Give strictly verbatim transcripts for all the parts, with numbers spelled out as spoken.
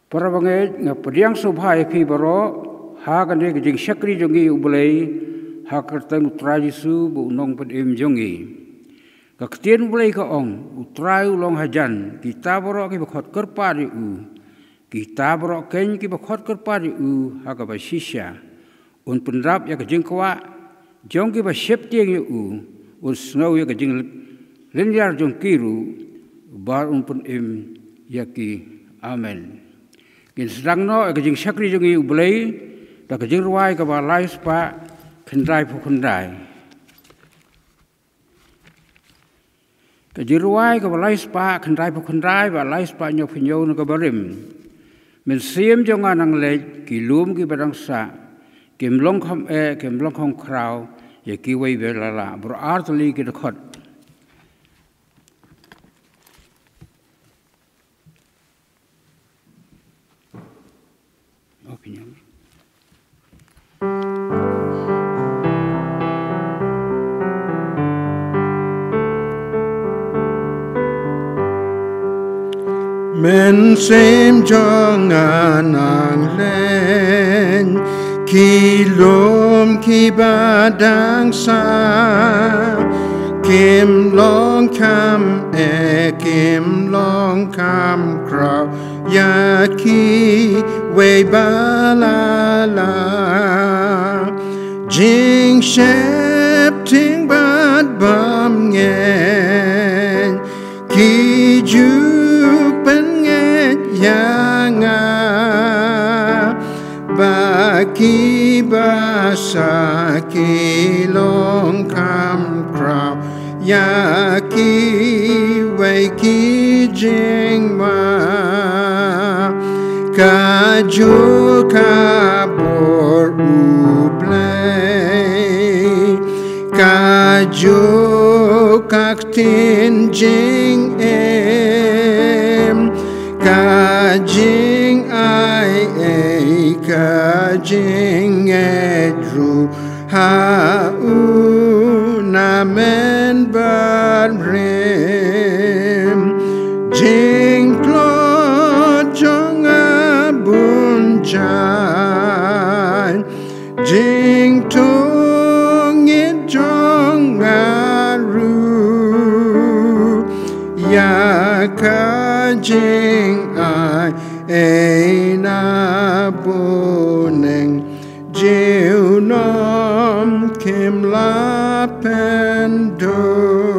para bangai ngapadiang subhai ki baro ha kan ke jing syakri jongi ubulai ha kertang utrai su bu nong pedim jongi ka ketien ubulai ka ong utrai ulong hajan kita baro ki bakhot kerpa di u kita baro ken ki bakhot kerpa di u ha ka ba shisha un penrap ya ka jing kwa jong ki ba shep tieng u un snow ya ka jing lenjar jong kiru bar un pedim ya ki amen. Kin sedang no ke jing syakri jongi ubulai da ke jing ruai ke ba lai spa kendai pu kendai ke jing ruai ke ba lai spa kendai pu kendai ba lai spa nyo pinyo no ke barim men siem jonga nang le ki lum ki badang sa kim long kham e kim long khong krau ye ki wei be la la bro artli ki de khot opinion. Men sem jong anang len ki lom ki badang sa kim long kam e kim long kam krau ya ki wei ba la la jing shep ting bad bam nge ki ju pen nge ya nga ba ki ba sa ki long kam krau ya ki wei ki jing ma Kaju kabur ublay Kaju kaktin jing em Kajing ai e kajing edru Ha unamen barrim Jing klot jonga Bunjan jing tung in jong aru ya ka jing ai e na buneng jiu nom kim la pendo.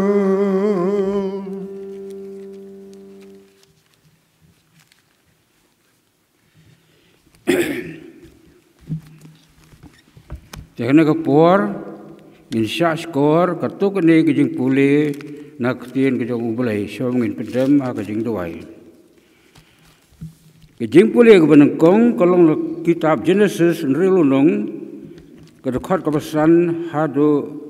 Jangan ke por, insya skor, ketuk ni kejing pulih, nak tien kejong ubulai, so mungkin pedam ha kejing doai. Kejing pulih ke benengkong, kalau kitab Genesis nrilunong, kedekat kepesan hadu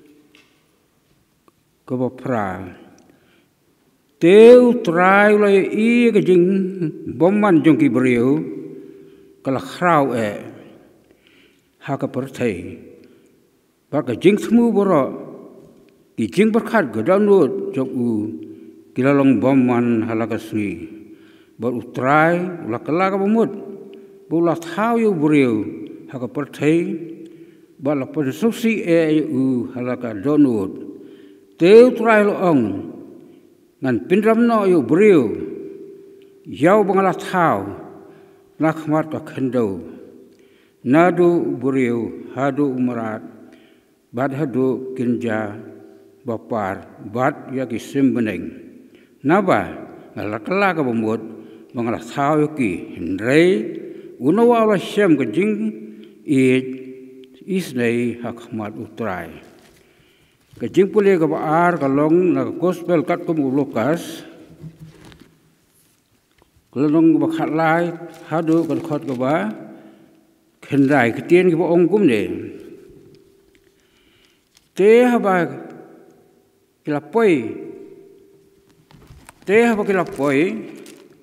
kebapra. Teu trai ulai i kejing boman jong kibriu, kalau krau eh. Haka pertai, baka jing semu boro, ki jing berkat gedanut jok u, kilalong boman halakasni, bar utrai ulakala kabumut, bulat hau yu buriu, haka pertai, bala pensuksi e u halaka donut, teu trai loong, ngan pindram no yu buriu, yau bangalat hau, nakmat ka kendo. Nadu buriu hadu umarat bad hadu kinja bapar bad ya ki simbeneng naba ngalakala ka bumut mangala thau ki hindrei unawa la syam ka jing i isnei hakmat utrai ka jing pule ka baar ka long na gospel kat ko Lukas kelong ba khatlai hadu ka khot ka ba kendai ketien ke ong kum ne te haba kilapoi te haba kilapoi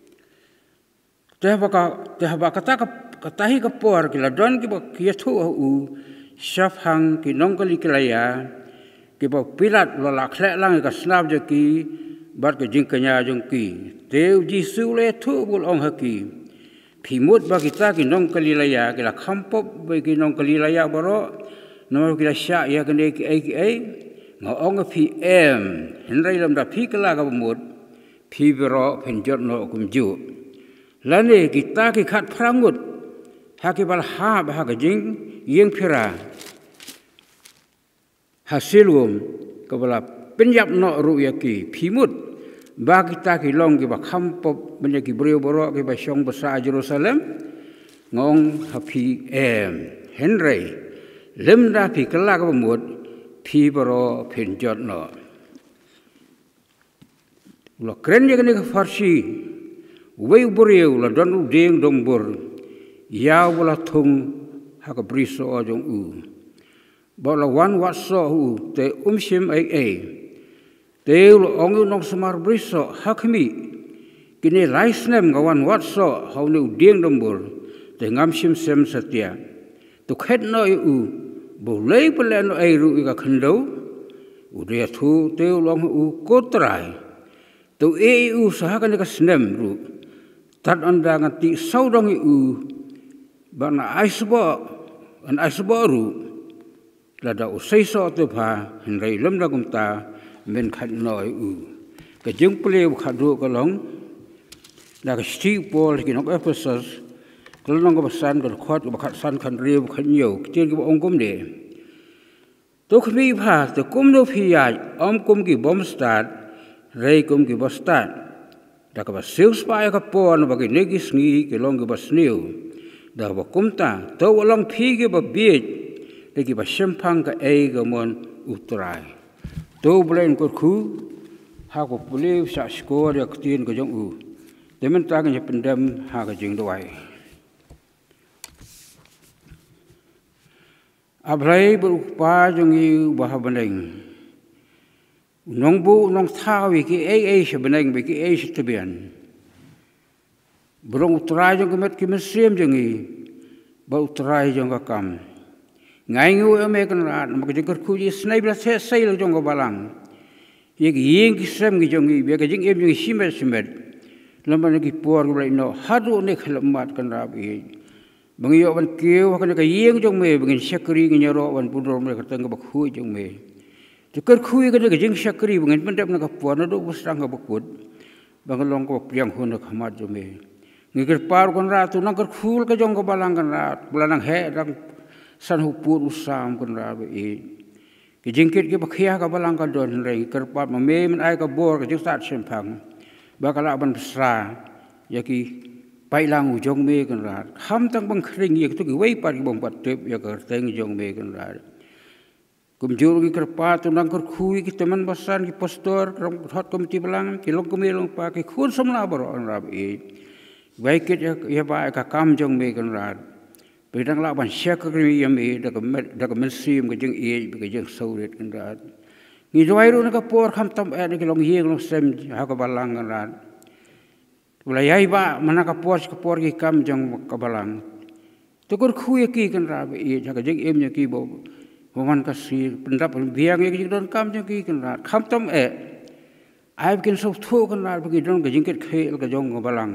te haba ka te haba kata katahi ka por kiladon ki ba kiatu u syaf hang ki nongkali kilaya ki ba pilat lo la khlek lang ka snap je ki bar ke jing kanya jong ki te jisu le thu bul ong haki Pimut bagi kita kinong kalilaya kila kampop bagi kinong kalilaya baro nama kila syak ya kene ki ai ki ai ngong pi em henrai lam da pi kala ka mut pi baro penjot no kumju lane kita ki khat prangut hakibal ha ba ka jing yeng phira hasilum kabala penyap no ruya ki pimut bagi kita ki long ki ba kampop benda ki brio baro ki ba syong besar Jerusalem ngong happy em Henry lemda pi kala ka mut pi baro penjot no lo kren ye ka farsi wei brio la don u ding dong bur ya wala thung ha ka briso ojong u ba la wan wat so u te umshim ai ai Teu ongu nong semar briso hakmi kini laisnem gawan watso hau ne udieng dombur te ngamsim sem setia tu khet no u boleh pele no airu ika khando udia thu teu long u kotrai tu e u sahakan ka snem ru tat anda ngati saudong u bana aisbo an aisbo ru lada usai so tu pha henrai lem da kumta men khat noi u ka jing pleu khadu ka long da ka sti pol ki nok Ephesus ka long ka san ka khot ka khat san khan riu khan yo tin ki ong kum de to khmi pha to kum no phi ya om kum ki bom start rei kum ki bo start da ka ba siu spa ka pon ba ki ne ki sngi ki long ki ba sniu da ba kum ta to long phi ki ba bi de ki ba shempang ka ei ga mon utrai tu boleh ikut ku, aku boleh sak skor dia ketin ke jong u. Demen tak yang pendam hak jeng doai. Abrai berupa jong i bah beneng. Nong bu nong tahu ki ai ai sebeneng ki ai setebian. Berong utrai jong kemet ki mesim jong i. Ba utrai jong kakam. Ngai ngu ame kan rat mak jengker ku ji snai bla se sai lo jong balang ye gi yeng ki sem gi jong gi be ga jing em jong simet simet lamban gi por gi no hadu ne khalamat kan rab i bang yo ban keu kan ka yeng jong me bang sakri gi nyoro ban pudor me ka tang ba khu jong me jengker khu gi ga jing sakri bang pendap na ka por no do busang ga bakut bang long ko priang hun na khamat jong me ngi ker par kon ra tu nang ker khul ka jong ga balang kan rat bulanang he rang san hupur usam kan rabe i ki jingkit ki bakhia ka balang ka don rei kerpat ma me men ai ka bor ka jing sat sempang bakala ban besra ya ki pai lang u jong me kan rat kham tang bang khring ye tu ki wei par ki bong pat tep ya ka teng jong me kan rat kum jur ki kerpat tu nang ker khui ki teman basan ki pastor ram hot komiti balang ki long kumi long pa ki khun samla baro kan rabe i wei kit ya ba ka kam jong me kan rat Bidang la ban syakri yam e da ka da ka mensim ka jeng e ka jeng sauret kan rat ni doai ru na ka por kham tam e ki long yeng long sem ha ka balang kan rat ula yai ba mana ka por ka por ki kam jong ka balang to kur khu ki kan rat e ha ka jeng em nya ki bo man ka si pendap biang e ki don kam jong ki kan rat kham tam e ai kin so thu kan rat ki don ka jeng ket khe ka jong ka balang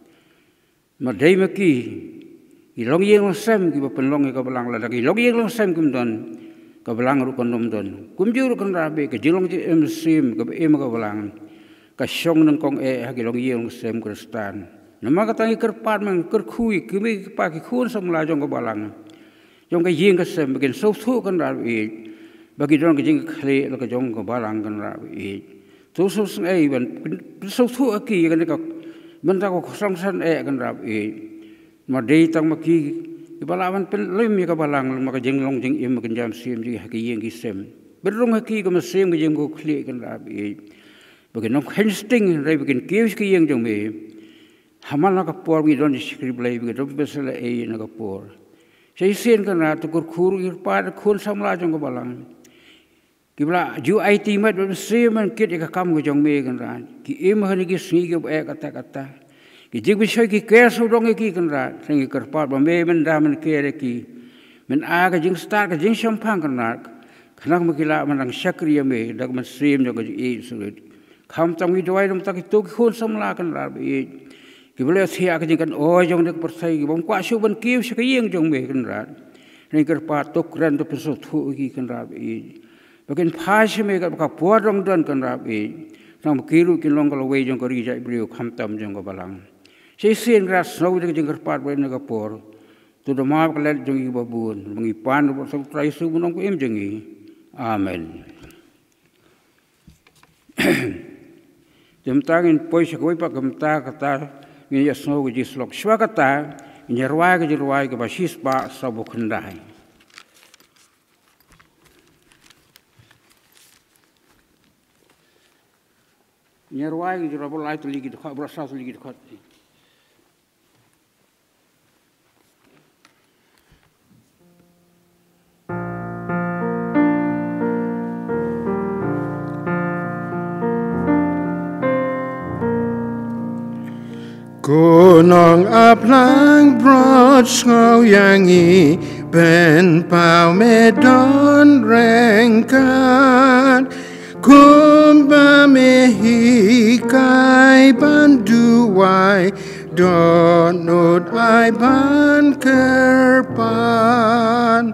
ma dei ma ki ki long yeng long sem ki ba penlong ka balang la ki long yeng long sem kum don ka balang ru kon nom don kum ju ru kon rabe ka jilong ji em sim ka em ka balang ka syong nang kong e ha ki long yeng long sem kristan nama ka tangi kerpat mang ker khui ki mi pa ki khun sam la jong ka balang jong ka yeng ka sem begin so thu kan rabe bagi don ka jing khle la ka jong ka balang kan rabe tu so sng ai ban so thu ki kan ka man ta ko sang san e kan rabe ma dei tang ma ki ki balawan pen lem ka balang ma ka jeng long jeng im ka jam sim ji ha ki yeng ki sem berong ha ki ka ma sem ka jeng ko khli kan rab e bagin no hensting rai bagin kius ki yeng jong me hamala ka por mi don script lai bagin dom besala e na ka por sei sen kan ra to kur khur ir pa khun samla jong ka balang ki bla ju it mat be sem man kit ka kam ka jong me kan ra ki im ha ni ki sni ka e kata kata ki jing bisoi ki ke so dong ki kan ra sing ker pa ba me men da men ke re ki men a ka jing star ka jing sampang kan ra khana ma ki la man ang sakriya me da man sim jo ka e so kham tam ki doi dum ta ki to ki khon sam la kan ra e boleh siap kan oh jong dek persai bom kuat su ban kiu sekayeng jong me kan rat ni kerpa tok ran to pesut hu gi kan rat i bagian phas me ka ka puarong dan kan rat i sam kiru kin long kalau we jong ko ri jai brio kham tam jong ko balang sei sin rat snow dek jong kerpa we na ka por tu do ma ka let jong i babun mengi pan bo sam trai su bunong ko em jong i amen Jemtangin poi sekoi pa gemta kata ni ya snow gi slok shwa kata ni rwai gi rwai gi basis pa sabu khandai ni rwai gi rabo lai to ligi kha bra sa ligi kha Gunung aplang broad ngau yangi ben pau medon rengkat kumba mehi kai banduai donut ai ban kerpan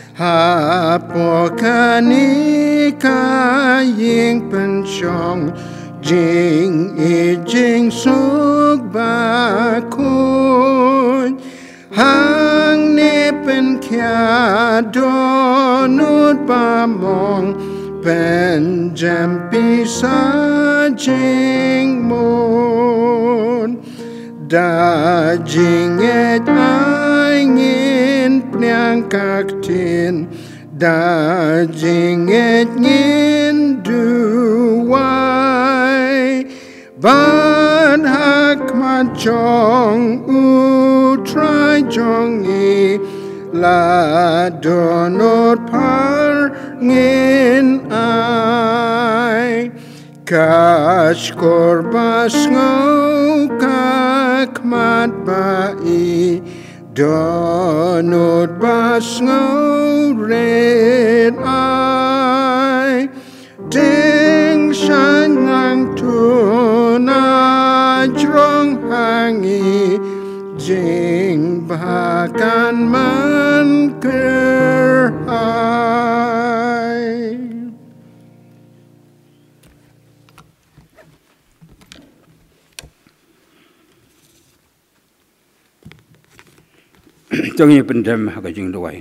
hapokani kaying penchong Jing e jing sok ba kun hang ne pen kya donut ba mong pen jam pisa jing mon da jing et angin pnyang kaktin da jing et ngin duwa Ban hak ma chong u try chong e la donot par ngin ai kash korbas ngau kak mat ba e donot bas ngau red ai ding shan ngang tu na jrong hangi jing bahkan man kerhai trong như pendem hak jing doai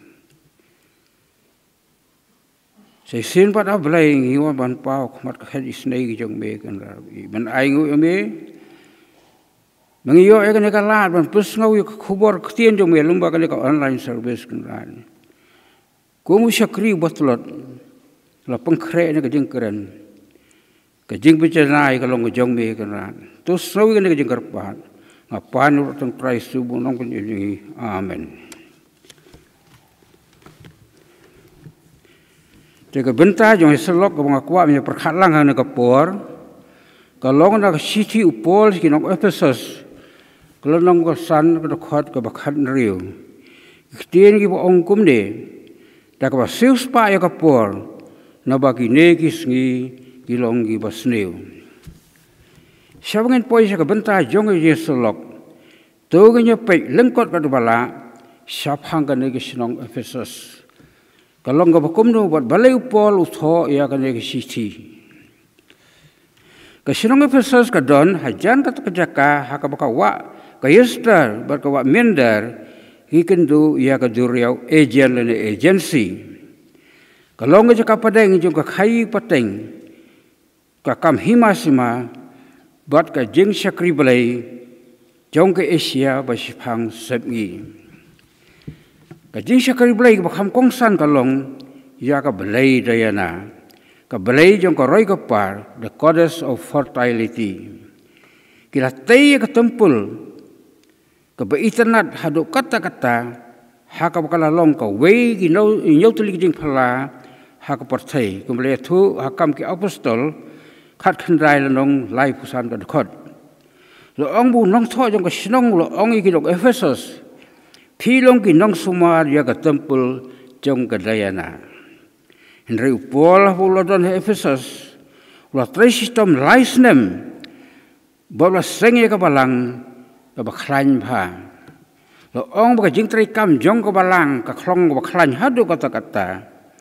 Saya sin pada belai ngiwa ban pau mat khed isnei jong me kan rabi ban ai ngu me mangiyo e kan ka lat ban pus ngau yu khubor ktien jong me lumba kan ka online service kan ran ko mu syakri botlot la pengkre ne ka jing keren ka jing bicanai ka long jong me kan ran tu sau kan ka jing karpat ngapan ur tang trai subu nong kan jing amen Jika benta jong selok ke mengakuat punya perkhalang hanya kapor, kalau nak sisi upol si nong Ephesus, kalau nong kesan ke dekat ke bakat neriu, ketian kita ongkum de, dak basius pa ya kapor, nabagi negis ngi kilong ki basneu. Siapangin poin jika benta jong je selok, tu kenya pek lengkot kat bala, siapang ke negis nong Ephesus. Kalau enggak bakum tu buat balai upol utho ia kan dia sisi. Kesinong Ephesus kadon hajan kat kejaka hak baka wa kayester berkawa mender hiken tu ia ka Jaiaw agent dan agency. Kalau enggak jaka padeng jong ka khai pateng ka kam himasima buat ka jing syakri balai jong ke Asia basipang sepngi. Kajing syakari belai ke bakham kongsan kalong ya ka belai dayana ka belai jong ka roi kapar the goddess of fertility kila tei ka tempul ka ba internet haduk kata-kata ha ka bakala long ka wei ki no nyau tuli jing phala ha ka parthai kumle thu hakam ki apostol khat khandrai lanong lai pusan ka khot lo ong bu nong tho jong ka sinong lo ong ki dok Ephesus Pilong ki nong sumar ya ka tempul jong ka dayana. Henry upol pula don Ephesus. Ula trai sistem laisnem. Babla senge ka balang ก็บักคลันผ่าเราอ้องบักจิงไตรกรรมจงก็บาลังก็คลองก็บักคลันฮัดดูก็ตะกัตตา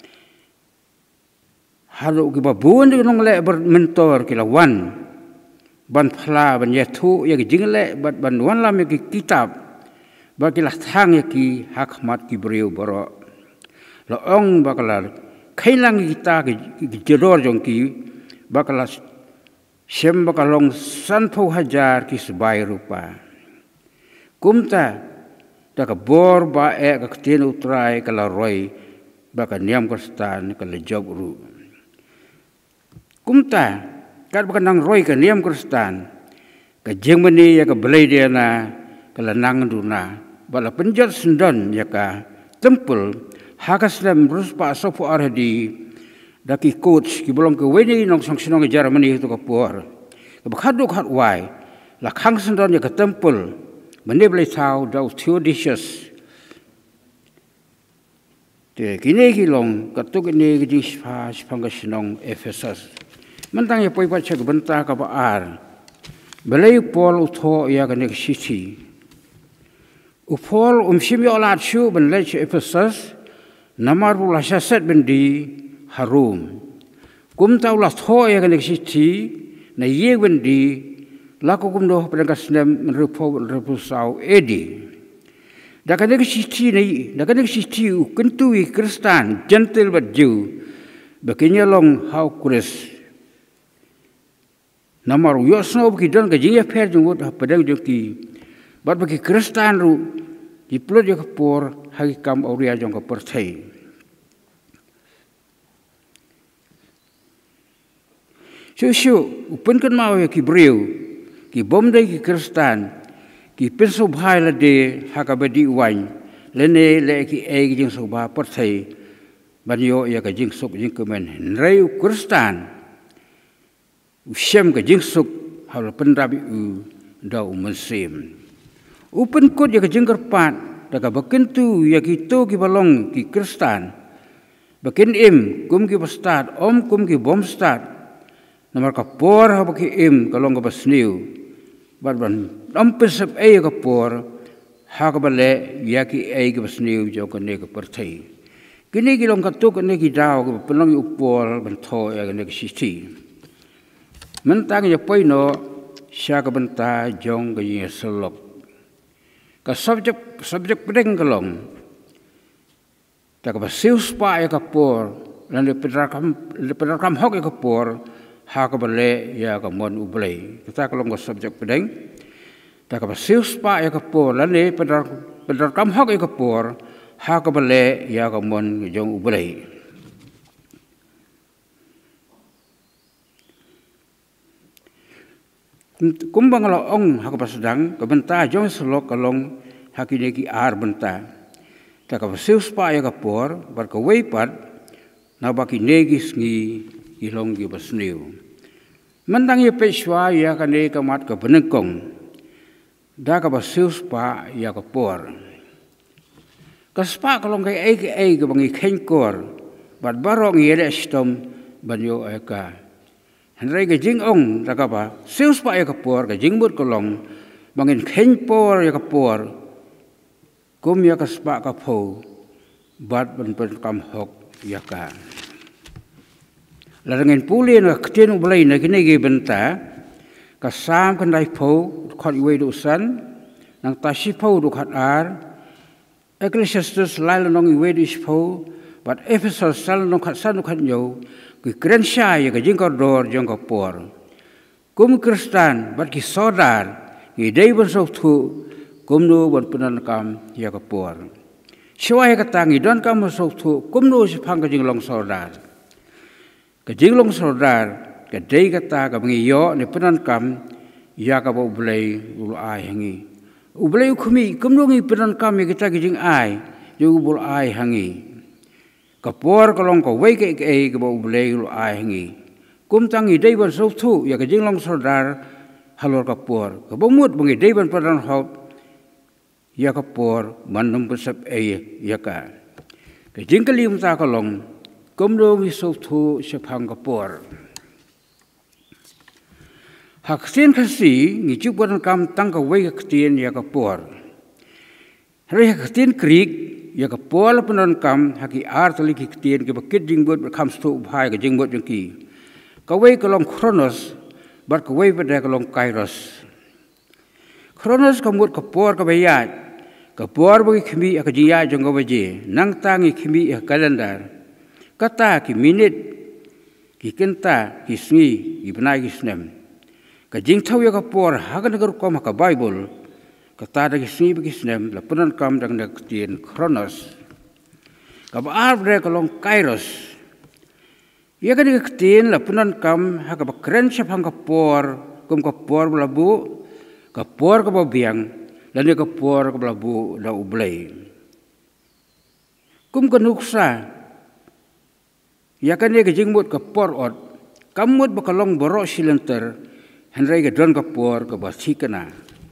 ฮัดดูก็บับุนดูน้องเล่บัดเมนตอร์กิลาวันบันพลาบันยาทุยากิจิงเล่บัดบันวันลามยากิกิตับบากิลาทางยากิฮักมัดกิบริวบรอเราอ้องบักลาใครลังกิตากิกิจรอจงกิบักลาเชื่อมบักลงสันพูฮัจาร์กิสบายรูปากุมตาแต่กับบอร์บาเอกกับเทนุตรายกับลารอยบักนิยมกสตานกับเลจอบรูกุมตาการบักนังรอยกับนิยมกสตานกับเจงมันนี่ยากับเบลเดียนากับละนังดูนาบักละเป็นจัดสันดอนยากับเทมเพลฮักสเลมรุสปาสฟูอาร์ดีดักอีโคชกิบลงกับเวนีนองสังสินองกับจาร์มันนี่ตัวกับปัวร์กับขัดดูขัดไว้ละขังสันดอนยากับเทมเพลมันนี่เลยเท่าดาวทิวดิชัสแต่กินเองกิลงกับตุกินเองกิสพาสพังกัสนองเอฟเอซัสมันตั้งยังไปปัจจัยบรรดากับอาร์เบลัยพอลอุทโธยากันเอกซิตีอุพอลอุมชิมยอลาชูบันเลชเอฟเอซัสนามารุลาชาเซตบันดีฮารุมกุมตาวลาโธยากันเอกซิตีในเยบันดีlaku kumdo pada kasnem merupakan merupakan edi. Dakan nek siti ni, dakan nek siti ukentui Kristen gentle baju, baginya long how kures. Namar yosno bagi don gajinya per jenggot padang joki. Bat bagi Kristen ru diplot jo kapor hagi kam auria jong kapor thai. Shushu upenkan mau ya kibriu. Ki bomdai ki Kristen ki penso bhai la de hakabadi wain lene le ki e jing so ba parthai banyo ya ka jing sok jing kemen rei Kristen usem ka jing sok hal pendabi u da umesim upen kot ya ka jing kerpat da ka bakentu ya ki to ki balong ki Kristen baken im kum ki bastat om kum ki bom stat namar ka por ha ki im kalong ka basniu Barban ampesap ay kapor hakabale yaki ay kapasniu jo kane kapartay. Kini kilong katuk kane kidaw kapalong upol banto ay kane kasisti. Mentang ya poino siya kabanta jong kanya salok. Ka subject subject pedeng kalong. Ta kapasius pa ay kapor lan lepedrakam lepedrakam hok ay kapor hakabale ya kamon ublay kita kalau nggak subjek pedeng tak apa sius pa ya kapor lane pedar pedar kam hak ya kapor hakabale ya kamon jong ublay kumbang lo ong hakapasedang kabenta jong selok kalong hakineki ar benta tak apa sius pa ya kapor berkawai pat nabaki negis ngi ilong gi basniu mentang ye peswa ya kane kamat ka benengkong da ka basius pa ya ka por ka spa kalong kai ai ai ka bangi khenkor bat barong ye le stom banyo eka hanrai ga jing ong da ka ba sius pa ya ka por ka jing mut kalong bangin khen por ya ka por kum ya ka spa ka pho bat ban ban kam hok ya ka Larangin puli na ketinu belai na kini gi benta kasam kendai pau khat iwe dusan nang tasi pau du khat ar Ecclesiastes lai nong iwe dis pau but Ephesus sal nong khat san khat yo ki krensha ya ka jingkor dor jong ka por kum Kristen bat ki sodar ki dei ban sok thu kum no ban penan kam ya ka por shwai ka tangi don kam sok thu kum no si phang ka jing long sodar Kajinglong saudar, kadai kata kabangi yo ni penan kam ya ka ba ublay ul ai hangi. Ublay ukumi kumnongi penan kam ya kita kajing ai yo ubul ai hangi. Kapor kalong ka wei ke ke ka ba ublay ul ai hangi. Kum tangi dai ban so thu ya kajinglong saudar halor kapor. Ka ba mut bangi dai ban penan hot ya kapor manum pesap ai ya ka. Kajing kalim ta kalong Kumdo wisok thu sepang kapor. hak sin kasi ngi juburan kam tang ka wei ka tien ya ka por re hak tin krik ya ka por punan kam haki ar tali ki tien ke bakit jing bot kam sto bhai ka jing bot jing ki ka wei ka long Kronos bar ka wei pada ka long Kairos Kronos ka mut ka por ka bayat ka por bagi khmi ka jiya jong ka baje nang tangi khmi ka kalendar kata ki minit ki kenta ki sngi ki benai ki snem ka jing thau ya ka por hagan gar ko ma ka Bible ka ta da ki sngi ki snem la punan kam dang na tien Kronos ka ba ar bre ka long Kairos ya ka dik tien la punan kam ha ka ba kren sa phang ka por kum ka por la bu ka por ka ba biang la ne ka por ka ba bu la ublai kum ka nuksa ya kan ne ke jingmut ka por ot kamut ba kalong boro silenter henrai ke don ka por ka ba sikana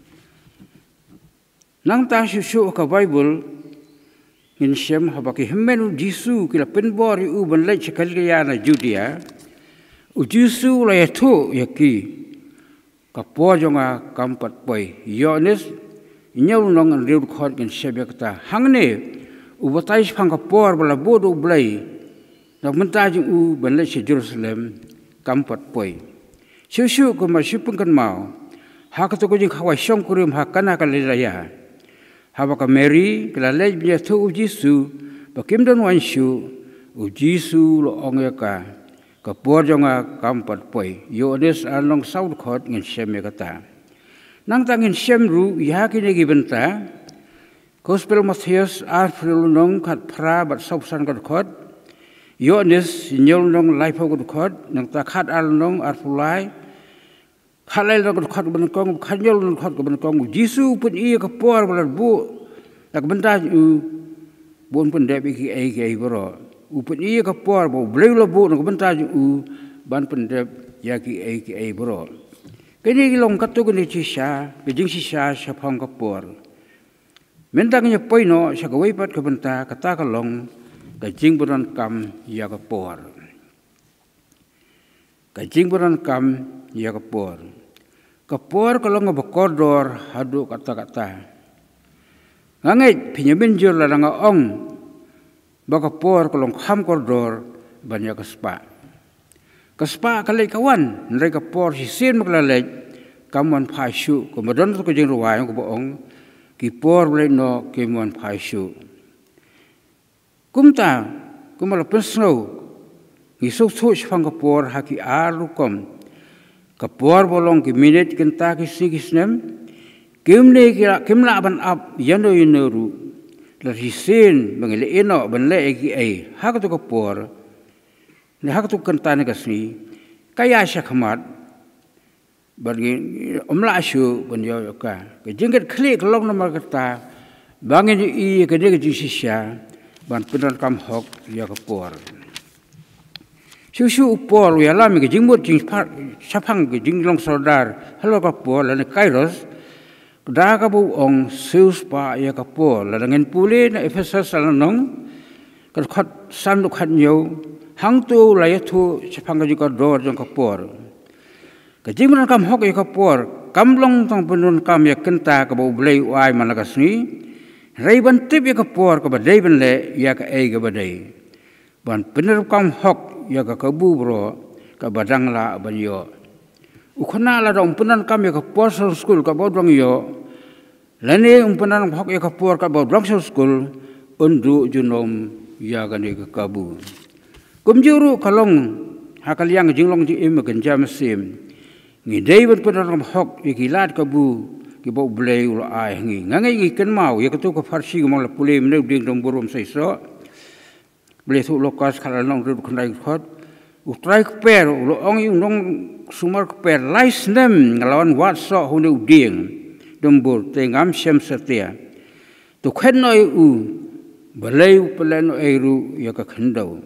nang ta shu shu ka Bible in shem ha ba ki hemenu Jisu ki la penbor u ban le chakal ya na Judea u Jisu la ya thu ya ki ka por jonga kampat poi yones nyau nong an riu khot gen shebekta hangne u batai phang ka por bala bodu blai nak mentajung u ban le Jerusalem kampat poi shu shu ko ma shipun kan mau ha ka to ko jing khawai shong kurim ha kana ka le ya ha ba ka Mary kala le bi thu u Jisu ba kim don wan shu u Jisu lo ong ya ka ka por jonga kampat poi yo des anong saud khot ngin sheme kata nang tangin shem ru ya ki ne gi benta Gospel Matthews arfil nong khat phra bat sausan ka khot yo nes nyol nong lai pho ko khot nang ta khat al nong arfulai khalai lo ko khot ban kong khanyol nong khot ko ban kong Jisu pun i ka por bal bu tak benta u bon pun de bi ki ai ki bro u pun i ka por bo bleu lo bu nong benta u ban pun de ya ki ai ki ai bro kini ki long katu ko ni chi sha ki jing si sha sha phang ka por mentang nya poi no sha ko wei pat ka benta ka ta ka long ka jing buran kam ya ka por ka jing buran kam ya ka por ka por ka long ba kodor hadu kata kata ngangai pinyamin jur la nga ong ba ka por ka long kham kodor ban ya ka spa ka spa ka le kawan nrai ka por si sin mak la le kamon phai shu ko modon ko jing ruwai ko ba ong ki por le no ki mon phai shu kumta kumala pesno ngi so so phang ka por ha ki aru kom ka por bolong ki minute kenta ki sigisnem kimne ki kimla ban ap yano yinoru la hisin bangile eno ban le ki ai ha ka to ka por ne ha ka to kenta ne ka si kaya sha khamat bagi omla shu ban yo ka ke jingat klik long na ma kata bangin i ke de ki sisha ban pedan kam hok ya ka por shu shu por ya la mi ke jingmut jing chapang ke jing long sodar halo ka por la ne Kairos da ka bu ong seus pa ya ka por la ngen pule na Ephesus la nong ka khat san lu khat yo hang tu la ya thu chapang ka ka dor jong ka por ka jingmut kam hok ya ka por kam long tong penun kam ya kenta ka bu blai wai man la ka sni rai ban tip ya ka por ka badai ban le ya ka ai ka badai ban pener kam hok ya ka kabu bro ka badang la ban yo ukhna la dong penan kam ya ka por so school ka bodong yo lane um penan hok ya ka por ka bodong so school undu junom ya ka ne ka kabu kumjuru kalong hakaliang jinglong ji im kan jam sim ngi dei ban penan kam hok ya ki lat kabu ki bo blei ul ai ngi ngangai ki ken mau ya tu ko farsi ko la pule mne ding dong borom sai so blei thu lokas khala nong ru khnai khot u trai per lo ong yu nong sumar per lais nem ngalawan wat so hu ne ding dom bor te ngam shem satia to khen noi u blei pele no ai ru ya ka khandau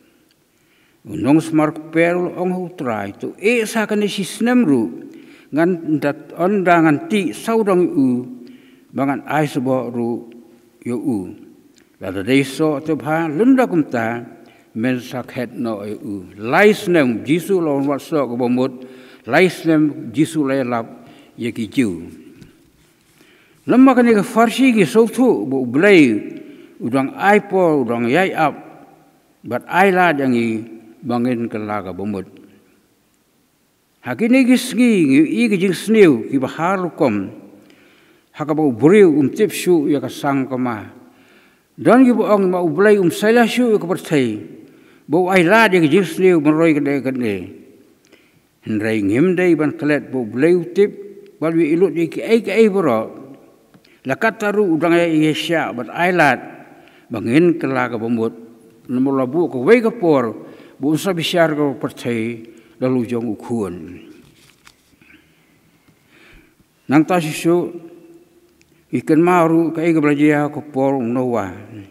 nong smar per ong hu trai to e sa kan si snem ru ngan dat ondangan ti saudang u bangan ai sebo ru yo u la de so te pha lunda kumta men sakhet no u lais nem Jisu lo wat so ko bomut laisnem jisu lai lap ye ki jiu lamma kan ke farsi ki sautu bu blai udang aipo udang yai up bat aila jangi bangin kelaga bomut hakini gisgi i ki jing sniu ki bahar kom hakabo buriu um tipsu ya ka sang kama dan ki bu ong ma blai um sala shu ka perthai bo aila de ki jing sniu meroi ka de ka de hendrai ngim dei ban klet bo blai tip bal wi ilut ki ai ka ai bro lakataru udang ya sya bat aila bangin kelaga bomut nomor labu ko wei ka por bu sa bisyar ko perthai lalu jong ukun nang ta sisu ikan maru kai ka belajar ko por nowa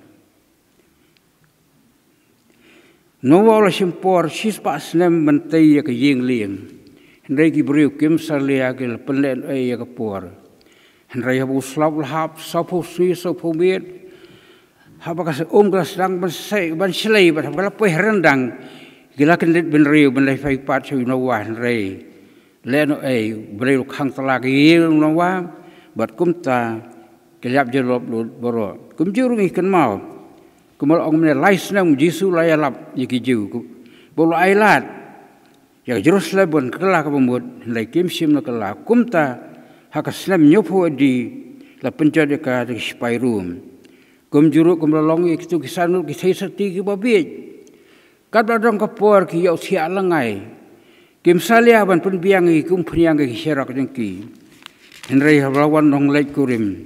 nowa la simpor sis pa snem mentai ka yeng lieng hendai ki briu kim salia ke pelen ai ka por hendai bu slap lahap sapo sui sapo miet Habak om kelas sedang bersai berselai berhala peh rendang gila kendit ben riu ben lai fai pat chui no wa rei le no ei breu khang tala ki no wa bat kum ta kelap jelop lu boro kum jurung ikan mau kumal ong me lai snam jisu lai lap yiki ju bolo ailat ya jerusalem bon kala ka bumut lai kim sim no kala kum ta hakaslam nyopo di la penjade ka di spy room kum juru kum long itu kisanu kisai sati ki babit kat badong kapor ki yau sia langai kim salia ban pun biangi kum priang ki serak jengki henrei hawan nong lek kurim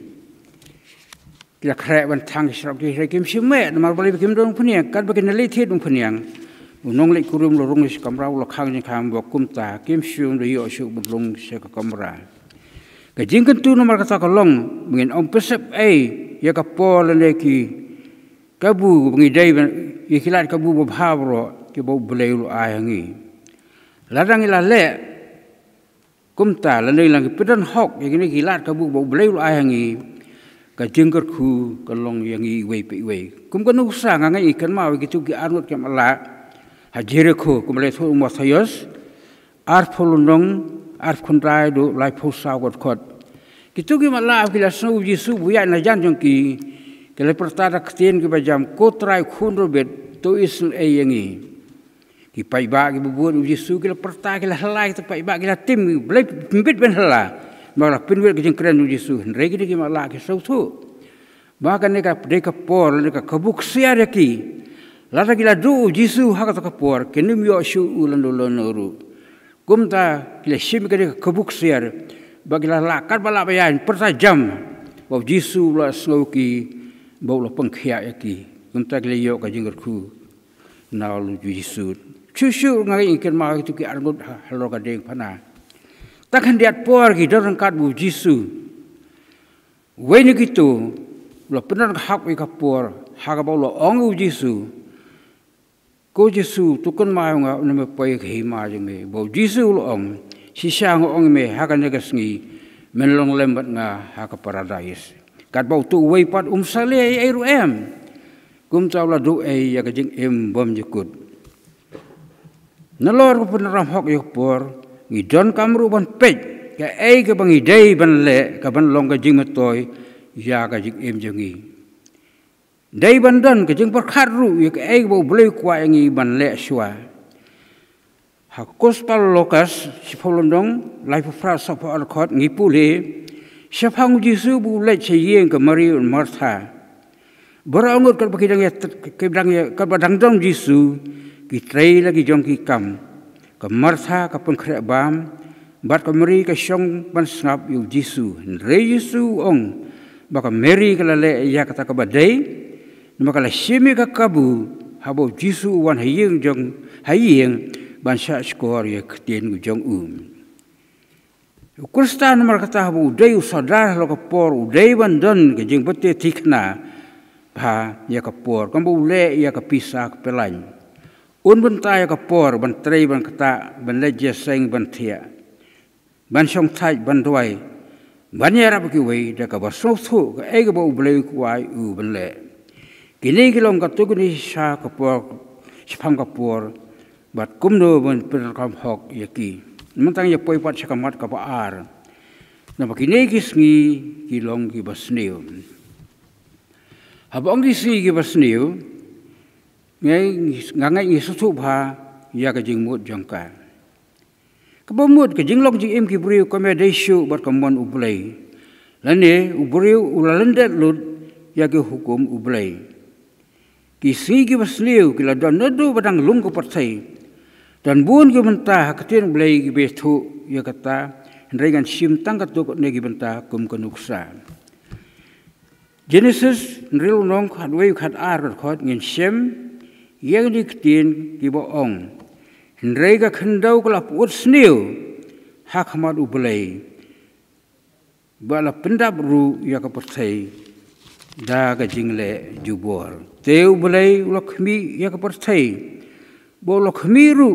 kia krek ban thang serak ki kim simet mar bali kim dong puniang kat bakin le thi dong puniang nong lek kurim lo rong is kamrau lo khang ni kham bo kum ta kim siung do yo su budlong se ka kamra ka jingkan tu nomor kata kolong mungkin om pesep ai ya kapol le ki kabu ngidai ikilat kabu babhabro ki bau beleu ayangi ladang ila le kumta la nei lang pedan hok yakini kilat kabu bau beleu ayangi ka jingker khu kalong yangi wei pe wei kum kan usa ngai ikan mau ki tu ki anut ke mala hajire khu kum le thu mo sayos ar pholundong ar khundai do lai phosa got khot kitu ki mala ki la su jisu buya na jan jong ki kele pertara ketien ki bajam kotrai khunro bet to isul e yangi ki pai ba ki bubur jisu ki perta ki la halai to pai ba ki la tim blai pimbit ben hala mala pinwet ki jeng kren jisu re ki ki mala ki sau thu ba kan ne ka de ka por ne ka kabuk sia re ki la ta ki la du jisu ha ka ka por ki nim yo shu ulan do lonoru kumta ki la sim ka de kabuk sia bagilah lakat balap bayan perta jam bau jisu la snauki bau la pengkhia yaki kumta ki yo ka jingger khu na lu jisu chusu ngai ikan ma itu ki arnut halo ka deng phana takhan diat por ki dorang kat bu jisu weni kitu lo penan hak wi ka por ha ka bau lo ong jisu ko jisu tukun ma nga ne me pai ki ma jing me bau jisu lo ong sisang ong me hakan negasngi menlong lembat nga haka paradise kat bau tu wei pat um sale ai ru em kum chaula du ai ya ka jing em bom jikut nalor ko pun ram hok yo por ngi don kamru ban pej ka ai ka bangi dei ban le ka ban long ka jing matoy ya ka jing em jangi dei ban don ka jing par khat ru ya ka ai bau blei kwa ngi ban le shwa Hakospal lokas sipolondong life fra sapa arkot ngipule siapang jisu bu le cheyeng ke Mary and Martha berangut kat bakidang ya kebdang ya kat badang dong jisu ki trei lagi jong ki kam ke Martha ka pengkrek bam bat ke Mary ka syong ban snap yu jisu re jisu ong baka Mary ka le ya kata ka badai maka la simi ka kabu habo jisu wan hayeng jong hayeng bansa skor ya ketien ujong um Kristan nomor kata habu udai usadar lo kapor udai bandon ke jeng bete tikna ha ya kapor kambu le ya kapisa kapelain un bentai ya kapor ban trei ban kata ban leje seng ban thia ban song thai ban doi ban ya rap ki wei da ka ba so thu ka e ka bo ble kwai u ban le kini kilong ka tu ni sa kapor sipang kapor bat kumno ban per kam hok yaki mentang ya poi pat sakamat ka baar na bakine kisngi kilong ki basneu habang kisi ki basneu ngai ngangai ngi susu bha ya ka jing mut jangka kabamut ka jinglong jing em ki briu accommodation bar kamon ublai lane ubriu ulalendet lut ya ke hukum ublai kisi ki basneu kila don nadu badang lung ko partai dan bun ki mentah ketin ublai ki betu ya kata Hendraigan sim tangkat tu negi benta kum kenuksa. Genesis nril nong khat wei khat ar khot ngin sem yang di ketin ki boong. Hendraiga khendau kala put sniu hak hamad ublai. Bala pendap ru ya ka pertai da ka jingle jubor. Te ublai ulakmi ya ka pertai. Bo ulakmi ru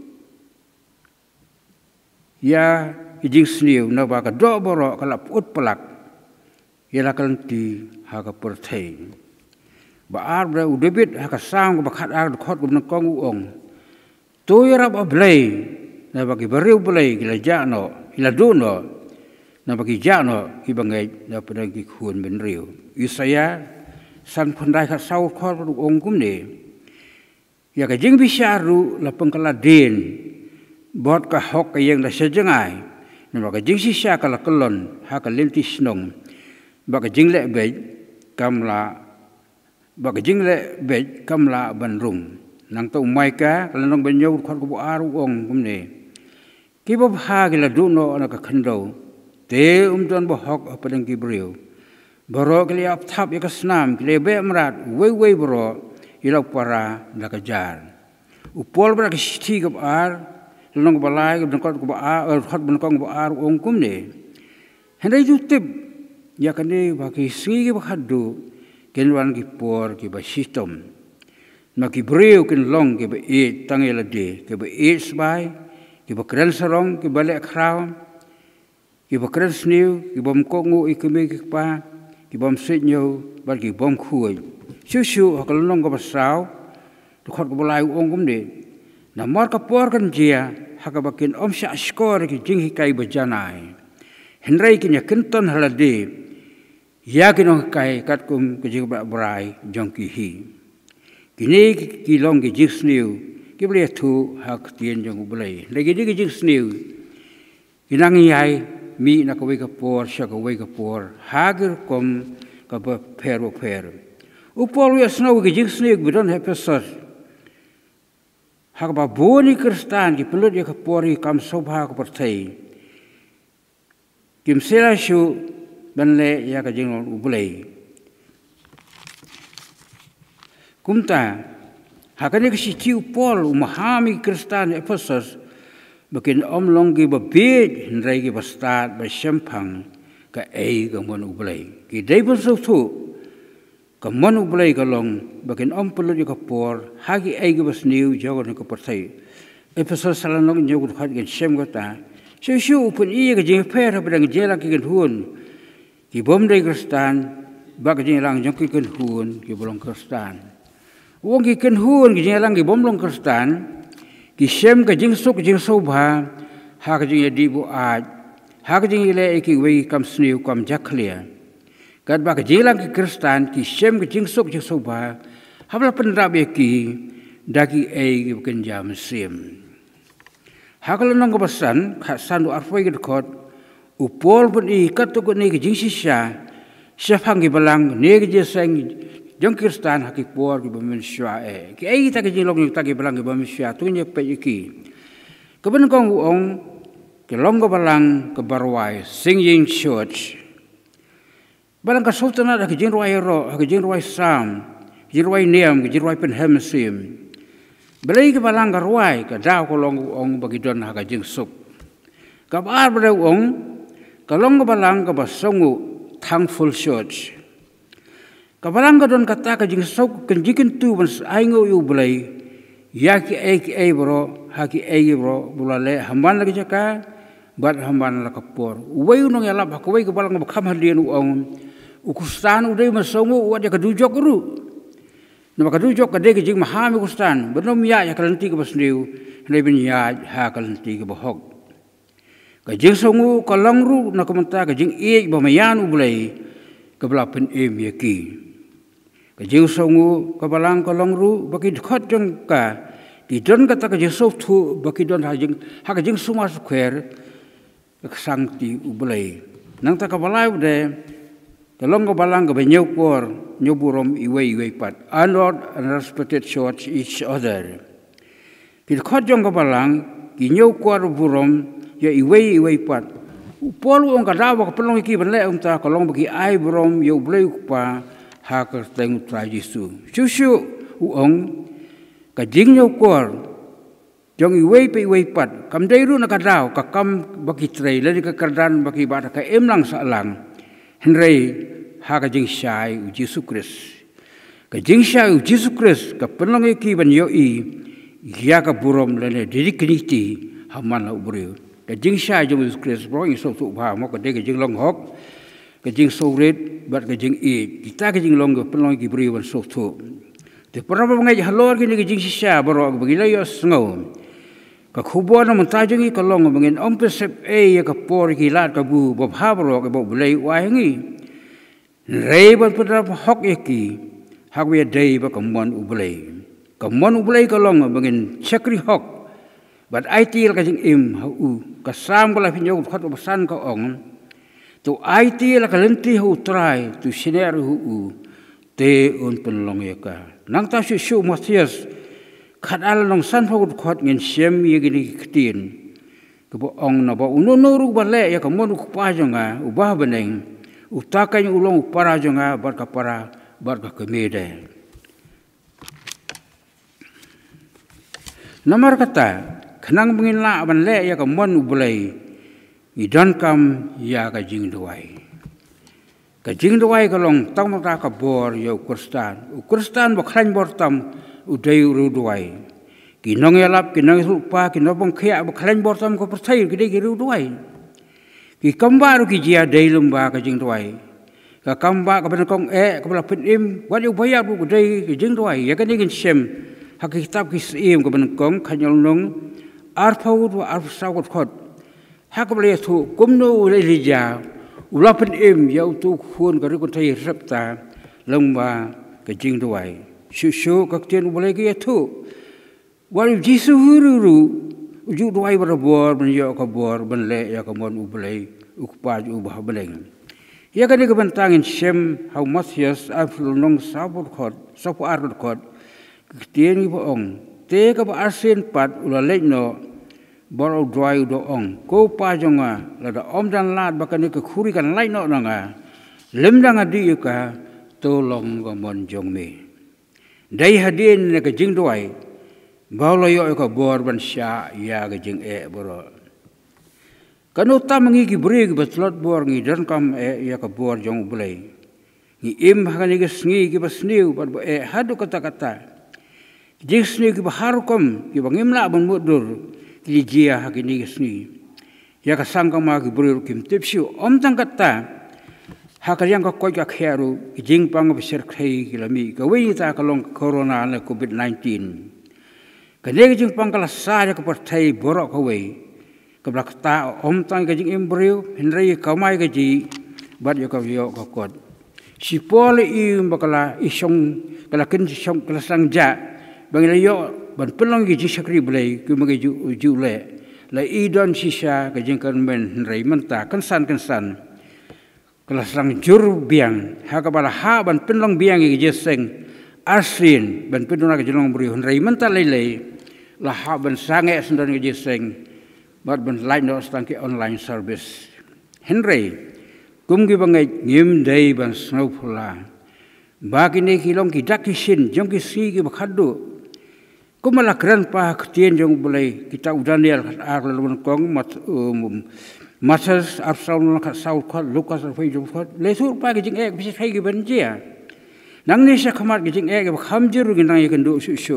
ya kijing sniu na ba ka do boro kala put pelak yala kalenti ha ka perthai ba ar bra udebit ha ka sang ba khat ar khot gum kong uong to yara ba blai na ba ki bariu blai kila jano ila duno na ba ki jano ki bangai na pada ki khun ben riu isaya san phundai kha sau khot ong kum ne ya ka jing bisaru la pengkala din bot ka hok ka yang da sejengai Nampak jing sisa kala kelon haka lentis nong, baka jing le bej kamla, baka jing le bej kamla banrung. Nang tau mai ka kala nong benyo khot ko aru ong kumne. Kiba bha gila duno ana ka khando, te umton bo hok apadang kibriu. Baro kali ap thap ya ka snam kali be amrat wei wei baro ilau para la ka jar. Upol bra ka sithi ka ar Long balai ke dengkot ke baar, hot bengkong baar ong kumne. Hendai jutip, ya kene bagi sigi bahadu, kenwan ki por ki basistom. Maki breu ken long ki ba e tangela de, ki ba e sbai, ki ba kren sarong, ki ba le kraw, ki ba kren sniu, ki bom kongu ikeme ki pa, ki bom setnyo, ba ki bom khuai. Siu siu hakal long ka basaw, dengkot ke balai ong kumne. Na mar ka por kan jia hakabakin om sya skor ki jing hikai bajanai henrai kinya kenton halade ya kino kai kat kum ki jing ba brai jong ki hi kini ki long ki jing sniu ki ble thu hak tien jong blai lagi di ki jing sniu inang yai mi na ko we ka por sya ko we ka por hagir kom ka ba pero pero upol we snow ki jing sniu bidon hepesar Hak ba boni Kristan ki pelut ya kapori kam sobha ko perthai. Kim sela shu banle ya ka jingol ublai. Kumta hakane ki si tiu pol umahami Kristan Ephesus bakin om longi ba bid nrai ki bastat ba sempang ka ei ka mon ublai. Ki dai pun so thu ka mon ublai ka long bakin om pelut ya kapor hagi ei ki bas niu jago ka perthai. Ephesus salanong nyogu khat gen sem gota. Siu siu upun iya ka jing pher ha badang jela ki gen hun. Ki bom dai Kristan ba ka jing lang jong ki gen hun ki bolong Kristan. Wong ki gen hun ki jing lang ki bom long Kristan ki sem ka jing sok jing sobha ha ka jing di bu aj ha ka jing le ki wei kam sniu kam jaklia. Kat ba ka jing lang ki Kristan ki sem ka jing sok jing sobha habla penrab ki daki ei ki bukan jam sim. Hakala nang kebasan khat sandu arfai ke dekot upol pun i katu ko ni ke jing sisa syafang ki balang ni ke jeseng jong Kristan haki por ki bamin syua e ki ei ta ke jing long ta ki balang ki bamin syua tu nye pe ki keben kong uong ke long ko balang ke barwai singing church balang ka sultana da ke jing roi ro ke jing roi sam jing roi niam ke jing roi pen hemsim Belai ke balang garwai ke daw ko long ong bagi don ha ka jing suk. Ka bar bre ong ka long ko balang ka basongu thankful church. Ka balang ka don kata ka jing suk ken jikin tu bas aingo yu belai ya ki ai ki ai bro ha ki ai bro bulale hamban lagi jaka bat hamban la ka por. Wei nong ya lap ka wei ke balang ba kham hadien ong ukustan udai masongu wa ka dujok ru. Nama kadu jok kade ke jing mahami kustan benom ya ya kalanti ke basniu nei bin ya ha kalanti ke bahok Ka jing songu ka langru na kamanta ka jing e ba mayan ubulay ka balapan em yaki. Ka jing songu ka balang ka langru baki khot jong ka di don ka ta ka jing sof thu baki don ha jing ha ka jing suma square ka sang ti ubulay. Nang ta ka balay de ka long ka balang ka benyau por nyoburom iwe iwe pat honored and respected towards each other. Ki khot jong ka balang ki nyau por burom ya iwe iwe pat upol ong ka dawa ka pelong ki benle um ta ka long bagi ai brom yo blei pa ha ka teng tra Yesu shu shu u ong ka jing yo kor jong iwe pe iwe pat kam dei ru na ka daw ka kam bagi trei le ka kardan bagi ba ka em lang sa lang henrei ha ka jing shai u Yesu Christ ka jing shai u Yesu Christ ka pelong ki ban yo i ya ka burom le ne dignity haman la ubreu ka jing sha jong Yesus Kristus bro so tu ba mo ka de ka jing long hok ka jing so red bat ka jing e kita ka jing long ka pelong ki bri wan so tu te paraba ngai halor ki ni ka jing sha bro ka bagi la yo sngo ka khubo na manta jing ka long bangin om pe sep e ka por ki lat ka bu bo ha bro ka bo blai wa ngi rei bat pada hok e ki hak we dei ba ka mon u blai ka mon u blai ka long bangin chakri hok but I til ka jing im ha u ka sam ka la phin yo khat ba san ka ong to I til ka lenti hu try to shiner hu u te un pelong ya ka nang ta shu shu Matthias khat al nong san phu khat ngin sem ye gi ni ktin ka bo ong na ba unu no ru ba le ya ka mon ku pa jonga u ba beneng u ta ka u long para jonga bar ka para bar ka me de nomor kata kenang mungkin la ban le ya ka mon ubulai i don kam ya ka jing duai ka jing duai ka long tang ma ka bor yo Kristan u Kristan ba khran bor tam u dei ru duai ki nong ya lap ki nong su pa ki no bong khia ba khran bor tam ko perthai ki dei ki ru duai ki kamba ru ki jia dei lum ba ka jing duai ka kamba ka ban kong e ka bla pin im wa yo baya bu dei ki jing duai ya ka ni gin sem hak kitab ki sim ka ban kong khanyol nong arpaud wa arsagot khot hak ble thu kumno le lija ulapen em ya tu khun ka ri ko thai rapta longba ka jing duai shu shu ka tien ble ki thu wa jisu huru ju duai bar bor ban yo ka bor ban le ya ka mon u ble u pa ju ba bleng ya ka ni ka ban tangin sem how Matthias aful nong sabot khot sapu arot khot tien ni bo ong te ka ba asen pat ula le no bor dry do ong ko pa jonga la da om dan lat ba kan ka khuri kan lai no nga lem dang adi ka to long ga mon jong me dai hadin ka jing doi ba lo yo ka bor ban sha ya ga jing e boro kanu tam ngi ki brig ba slot bor ngi dan kam e ya ka bor jong bulai ngi im ha ni ga sngi ki ba sniu ba e hadu kata kata jing sniu ki ba harukom ki ba ngimla ban mudur ki jia hakini sni ya ka sangka ma ki buru kim tipsiu om tang kata hakariang ka koi ka kheru ki jing pang ba ser khai ki lami ka wi ta ka long corona le covid nineteen ka le jing pang kala sa ya ka parthai borok ka wi ka blak ta om tang ka jing embryo henrei ka mai ka ji bat yo ka yo ka kot si pole i bakala isong kala kin song kala sang ja bang le yo ban pelong gi sakri blai ku magi ju ju le la i don sisa ka jing kan men rei menta kan san kan san kala sang jur biang ha ka bala ha ban pelong biang gi jeseng asin ban pedona ka jolong bri rei menta le le la ha ban sange sendon gi jeseng bat ban lain no stang ki online service henrei kum gi bangai ngim dei ban snow pula ba ki ne ki long ki dakisin jong ki si gi bakhadu kumala kran pa ktien jong bulai kita udaniel ar lon kong mat masas arsaun ka saul khat lukas ar fei jong khat lesur pa ki jing ek bisi thai gi ban jia nang ni sa khamat gi jing ek ba kham jiru gi nang yekan do su su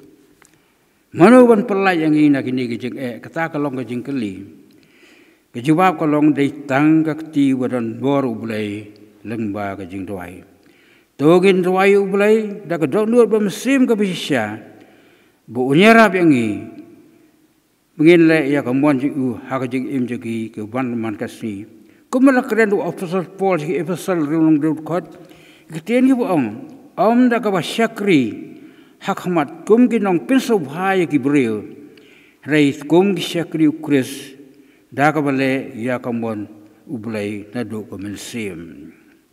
mano ban pelai yang ina gi ni gi jing ek kata ka long gi jing keli ke jawab ka long dei tang ka ti wadan bor bulai leng ba ka jing doai togin doai bulai da ka do nur ba mesim ka bisi sha bu unyarap yang i Mungkin le ya kamuan jiu hak jing im jagi ke ban man kasni. Kumala keren du officer Paul si officer rilung du kot. Ketien ki buong om da ka syakri hak hamat kum ki nong pinso bhai ki breu. Reis kum ki syakri ukris da ka bale ya kamuan ublai na du ko mensim.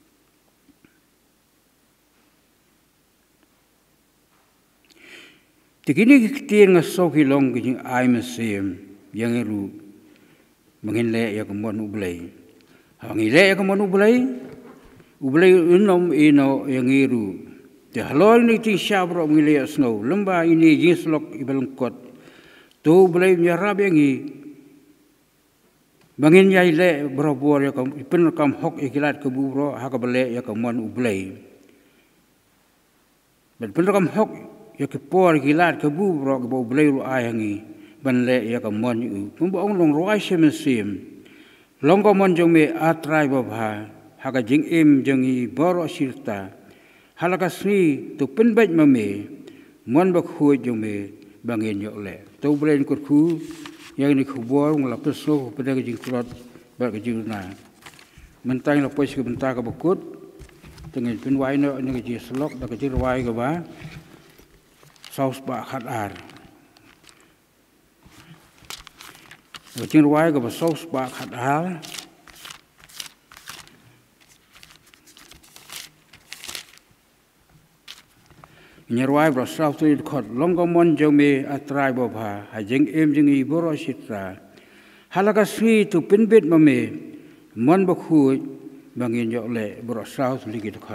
Tikini ketien ngasoki long ki ai mesim yang eru mungkin le ya kamuan ublai. Hangi le ya kamuan ublai ublai unom ino yang eru. Jahalol ni ti syabro mengile snow lemba ini jinslok ibelengkot. Tu ublai nyarab yang i bangin yai le berobor ya kam pen kam hok ikilat ke buro ha ka bale ya kamuan ublai. Ben pen kam hok ya ke por ikilat ke buro ke ublai ru ayangi ban le ya kamuan u. Pembaong long roai semesim. Long kamuan jong me atrai babha ha ka jing im jong i boro sirta. Halakasni tu penbait mame mon bak hu jong me bangin yo le. Tu ublai ko khu yang ni khubor ngala peso pada ke jing surat ba ke jing na. Mentang la pois ke benta ka bakut dengan penwai no ni ke slok da ke jing wai ke ba. Saus ba khat ar. Jing wai ke ba saus ba khat ar. Nyarwai bro saus tu khot longkomon jome atrai bobha hajeng em jeng i boro sitra. Halaka swi tu pinbit mame mon bakhu bangin yo le bro saus ligit khot.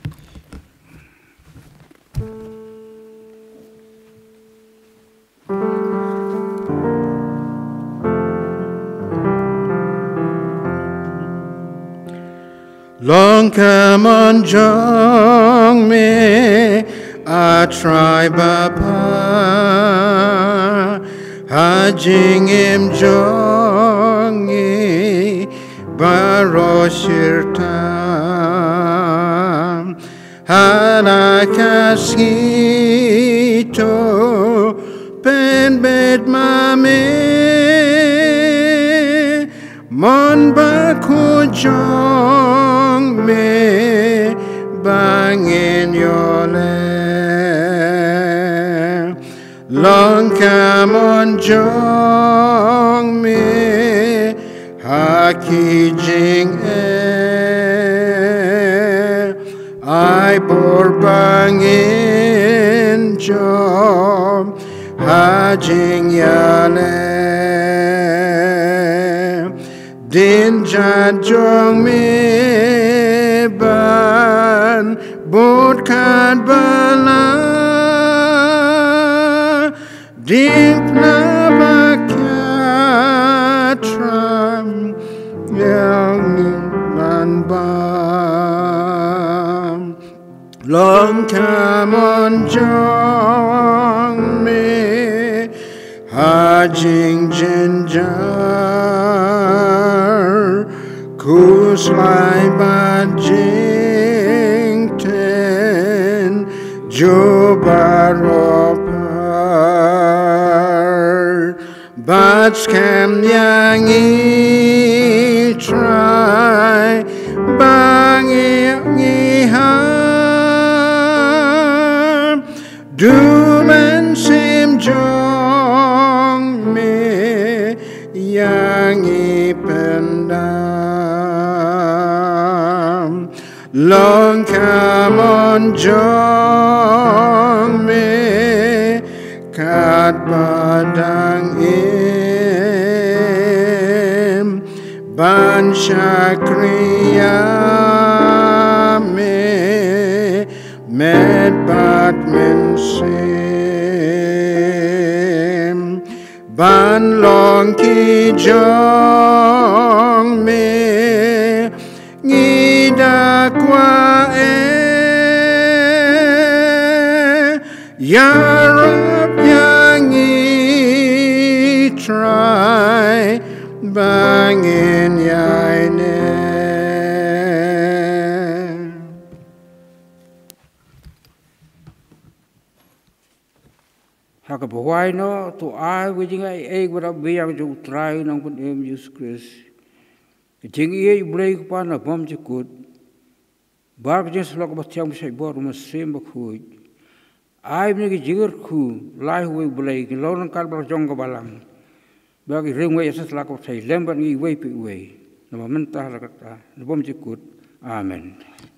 Long come on jong me a tribe apa hajing im jong e baro shirtam halakasito pen bet mame mon baku jong me bangin yole. Long come on jong me haki jing e I bor bangin jom hajing yale din jan jong me ban bot kan bala Deep na bakatram yang manbam long come on jong me hajing jinjar kuslai bajing ten jobarop But scam yang i try bang i ham do man sim jong me yang i pendam long come on jong me kat badang im ban syakriya me med bat mensim ban long ki jong me ngida kwa e yarab yang i try bangin yaine haka bawai no to ai wajing ai ai wada biang jo try nang pun em Jesus Christ jing ye blai pa na bom jikut bar jeng slok ba tiang sai bor ma sem ba khu ai ni jigar khu lai hui blai ki lorang kal bar jong ka balang bagi reng we esas lak sai lemban ngi we pi we na mentah la kata bom jikut amen.